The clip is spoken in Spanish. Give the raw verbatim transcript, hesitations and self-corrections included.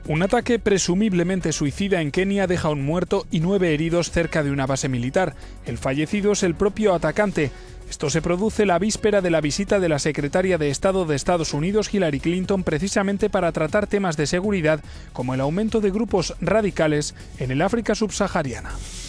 Un ataque presumiblemente suicida en Kenia deja un muerto y nueve heridos cerca de una base militar. El fallecido es el propio atacante. Esto se produce la víspera de la visita de la secretaria de Estado de Estados Unidos, Hillary Clinton, precisamente para tratar temas de seguridad como el aumento de grupos radicales en el África subsahariana.